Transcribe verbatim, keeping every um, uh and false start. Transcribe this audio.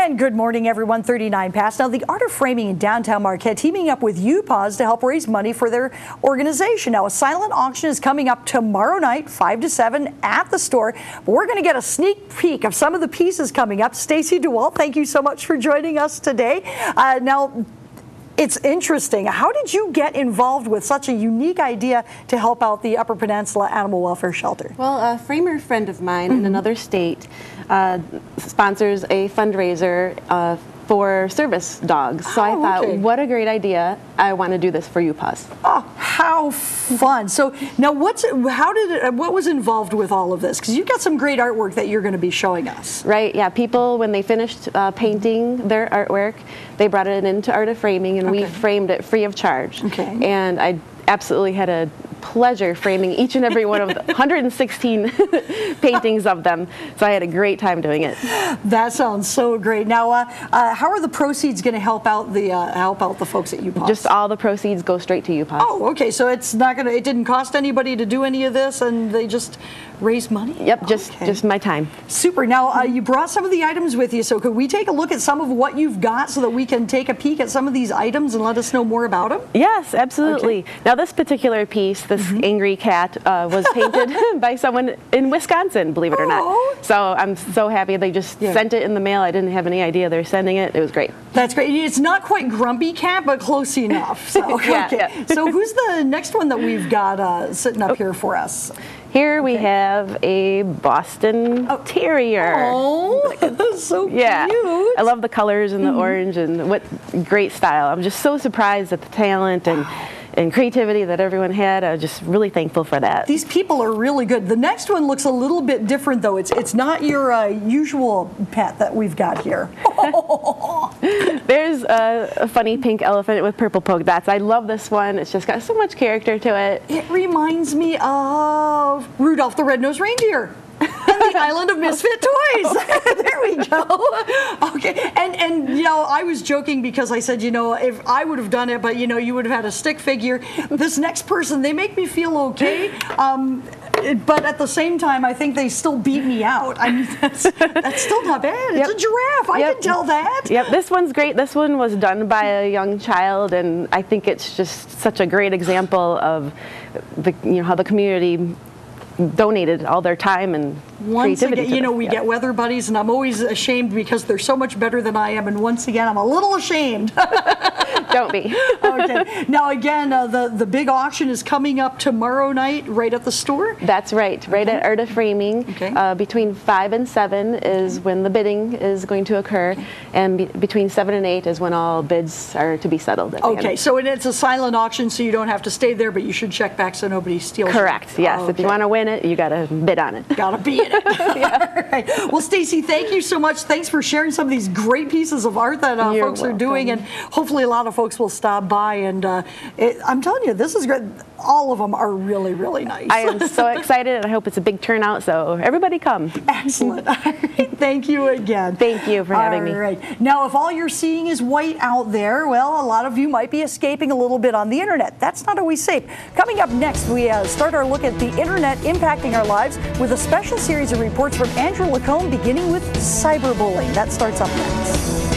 And good morning, everyone. thirty-nine past. Now, the Art of Framing in Downtown Marquette teaming up with U P A W S to help raise money for their organization. Now, a silent auction is coming up tomorrow night, five to seven at the store. But we're going to get a sneak peek of some of the pieces coming up. Stacie DeWaldt, thank you so much for joining us today. Uh, now, it's interesting. How did you get involved with such a unique idea to help out the Upper Peninsula Animal Welfare Shelter? Well, a framer friend of mine mm-hmm. in another state uh, sponsors a fundraiser uh, for service dogs. So oh, I thought, okay. what a great idea. I want to do this for U P A W S. Oh, how fun. So now what's, how did it, what was involved with all of this? Because you've got some great artwork that you're going to be showing us. Right, yeah. People, when they finished uh, painting their artwork, they brought it into Art of Framing, and okay. we framed it free of charge. Okay. And I absolutely had a pleasure framing each and every one of the one hundred sixteen paintings of them. So I had a great time doing it. That sounds so great. Now, uh, uh, how are the proceeds going to help out the uh, help out the folks at U P A W S? Just all the proceeds go straight to U P A W S. Oh, okay. So it's not going to. It didn't cost anybody to do any of this, and they just raise money. Yep, just okay. just my time. Super. Now, uh, you brought some of the items with you, so could we take a look at some of what you've got so that we can take a peek at some of these items and let us know more about them? Yes, absolutely. Okay. Now, this particular piece, this mm-hmm. angry cat, uh, was painted by someone in Wisconsin, believe it or not. Oh. So I'm so happy they just yeah. sent it in the mail. I didn't have any idea they were sending it. It was great. That's great. It's not quite Grumpy Cat, but close enough. So, yeah, okay. yeah. So who's the next one that we've got uh, sitting up oh. here for us? Here we okay. have a Boston oh. Terrier. Oh, so yeah. cute. I love the colors and the mm-hmm. orange and what great style. I'm just so surprised at the talent and and creativity that everyone had. I'm just really thankful for that. These people are really good. The next one looks a little bit different, though. It's it's not your uh, usual pet that we've got here. There's a, a funny pink elephant with purple polka dots. I love this one. It's just got so much character to it. It reminds me of Rudolph the Red-Nosed Reindeer. And the Island of Misfit Toys. There we go. Okay, and and you know, I was joking because I said, you know, if I would have done it, but you know, you would have had a stick figure. This next person, they make me feel okay. Um, but at the same time, I think they still beat me out. I mean, that's, that's still not bad. It's yep. a giraffe. I yep. can tell that. Yep, this one's great. This one was done by a young child, and I think it's just such a great example of the, you know, how the community donated all their time and once creativity. Again, you know, we yeah. get weather buddies, and I'm always ashamed because they're so much better than I am. And once again, I'm a little ashamed. Don't be. Okay. Now, again, uh, the the big auction is coming up tomorrow night, right at the store. That's right, right okay. at Art of Framing. Okay. Uh, between five and seven is when the bidding is going to occur, and be between seven and eight is when all bids are to be settled. At okay. the end. So and it's a silent auction, so you don't have to stay there, but you should check back so nobody steals. Correct. It. Yes. Oh, okay. If you want to win it, you got to bid on it. Got to be in it. Yeah. All right. Well, Stacie, thank you so much. Thanks for sharing some of these great pieces of art that uh, folks welcome. are doing, and hopefully a lot of folks will stop by. And uh, it, I'm telling you, this is great. All of them are really, really nice. I am so excited, and I hope it's a big turnout. So everybody come. Excellent. All right. Thank you again. Thank you for having all me. All right. Now, if all you're seeing is white out there, well, a lot of you might be escaping a little bit on the internet. That's not always safe. Coming up next, we uh, start our look at the internet impacting our lives with a special series of reports from Andrew Lacombe, beginning with cyberbullying. That starts up next.